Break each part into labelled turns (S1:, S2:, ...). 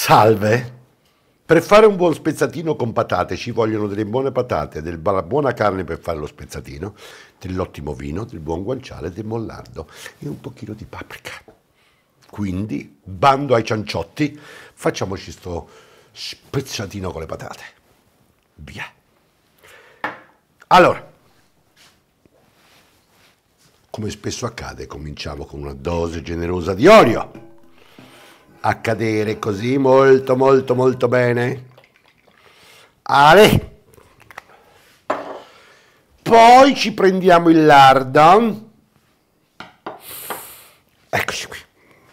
S1: Salve! Per fare un buon spezzatino con patate ci vogliono delle buone patate, della buona carne per fare lo spezzatino, dell'ottimo vino, del buon guanciale, del mollardo e un pochino di paprika. Quindi, bando ai cianciotti, facciamoci sto spezzatino con le patate. Via! Allora, come spesso accade, cominciamo con una dose generosa di olio. A cadere così molto molto molto bene. Ale. Poi ci prendiamo il lardo. Eccoci qui.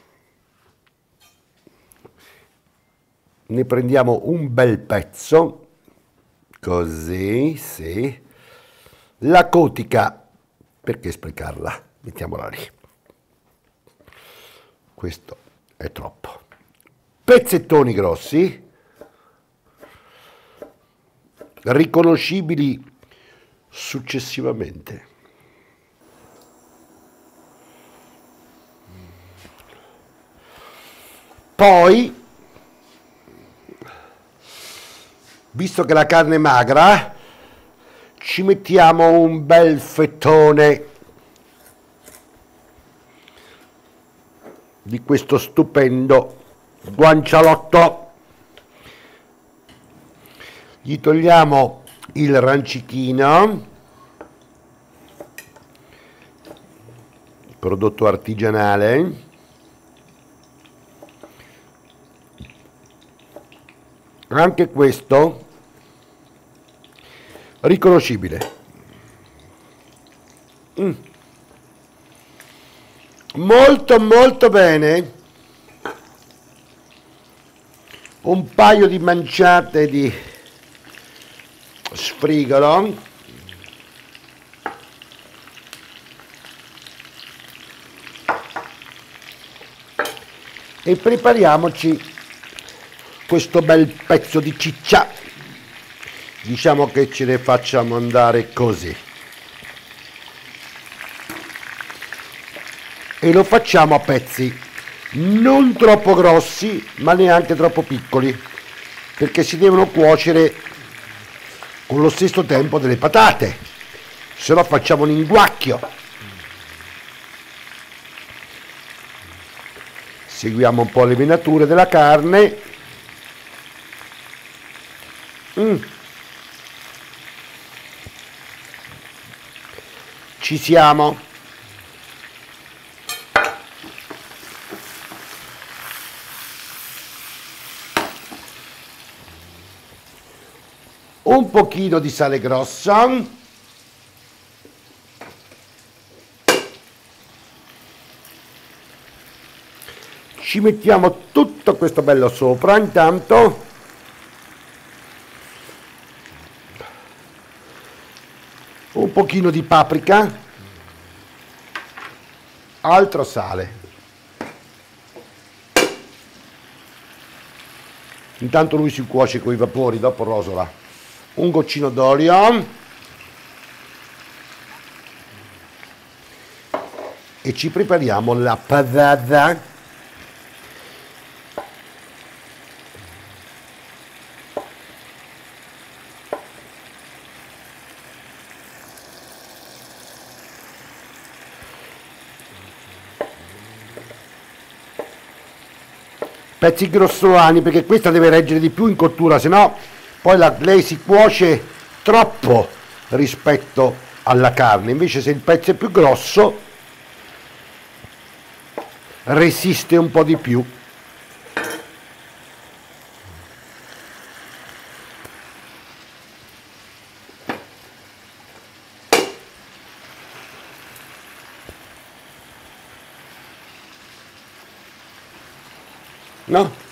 S1: Ne prendiamo un bel pezzo. Così, sì. La cotica, perché sprecarla? Mettiamola lì. Questo è troppo. Pezzettoni grossi, riconoscibili successivamente. Poi, visto che la carne è magra, ci mettiamo un bel fettone di questo stupendo guancialotto. Gli togliamo il rancichino, prodotto artigianale, anche questo riconoscibile. Molto molto bene. Un paio di manciate di sfrigolo. E prepariamoci questo bel pezzo di ciccia. Diciamo che ce ne facciamo andare così. E lo facciamo a pezzi. Non troppo grossi, ma neanche troppo piccoli, perché si devono cuocere con lo stesso tempo delle patate, se no facciamo un inguacchio. Seguiamo un po' le venature della carne. Ci siamo. Un pochino di sale grosso, ci mettiamo tutto questo bello sopra. Intanto un pochino di paprika, altro sale. Intanto lui si cuoce con i vapori, dopo rosola. Un goccino d'olio e ci prepariamo la patata. Pezzi grossolani, perché questa deve reggere di più in cottura, se no poi lei si cuoce troppo rispetto alla carne. Invece se il pezzo è più grosso resiste un po' di più. No?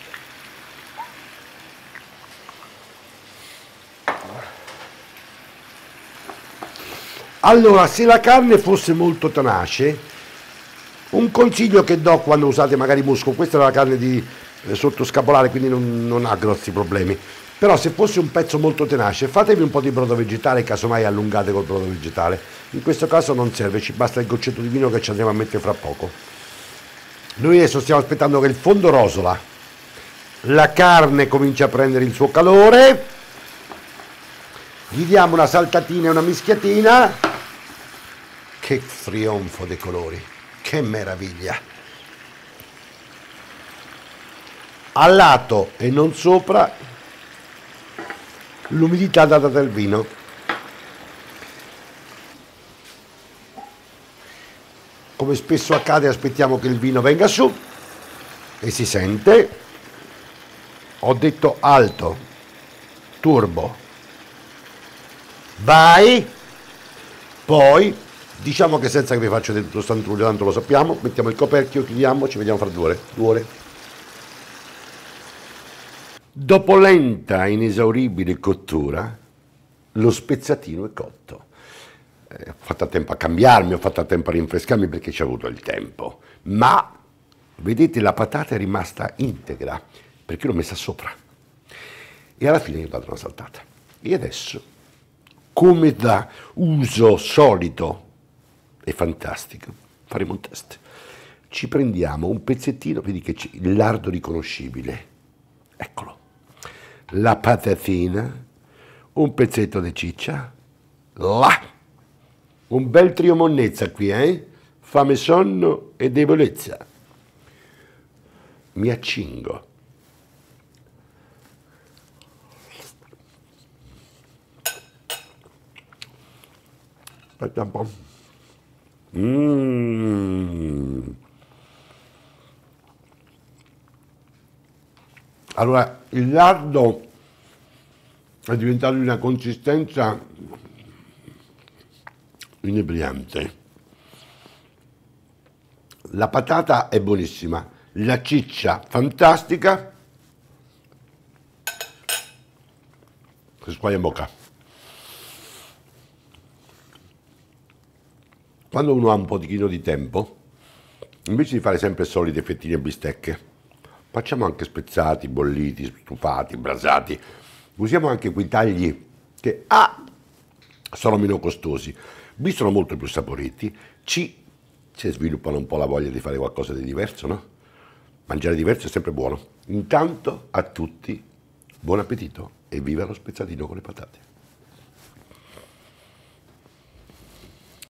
S1: Allora, se la carne fosse molto tenace, un consiglio che do quando usate magari musco, questa è la carne di sottoscapolare, quindi non ha grossi problemi, però se fosse un pezzo molto tenace, fatevi un po' di brodo vegetale, casomai allungate col brodo vegetale. In questo caso non serve, ci basta il goccetto di vino che ci andremo a mettere fra poco. Noi adesso stiamo aspettando che il fondo rosola, La carne comincia a prendere il suo calore, gli diamo una saltatina e una mischiatina. Che trionfo dei colori, che meraviglia! A lato e non sopra l'umidità data dal vino. Come spesso accade, aspettiamo che il vino venga su e si sente. Ho detto alto, turbo, vai. Poi diciamo che senza che vi faccia tutto stantruglio, tanto lo sappiamo, mettiamo il coperchio, chiudiamo, ci vediamo fra 2 ore. 2 ore. Dopo lenta, inesauribile cottura, lo spezzatino è cotto. Ho fatto a tempo a cambiarmi, ho fatto a tempo a rinfrescarmi perché ci ho avuto il tempo. Ma, vedete, la patata è rimasta integra, perché l'ho messa sopra. E alla fine gli ho dato una saltata. E adesso, come da uso solito e fantastico, faremo un test. Ci prendiamo un pezzettino, vedi che c'è il lardo riconoscibile. Eccolo. La patatina, un pezzetto di ciccia, là. Un bel trio monnezza qui, fame, sonno e debolezza. Mi accingo. Aspetta un po'. Allora, il lardo è diventato di una consistenza inebriante. La patata è buonissima, la ciccia fantastica. Che squaglia in bocca. Quando uno ha un pochino di tempo, invece di fare sempre solite fettine e bistecche, facciamo anche spezzati, bolliti, stufati, brasati. Usiamo anche quei tagli che sono meno costosi, B sono molto più saporiti, C si sviluppano un po' la voglia di fare qualcosa di diverso, no? Mangiare diverso è sempre buono. Intanto a tutti buon appetito e viva lo spezzatino con le patate.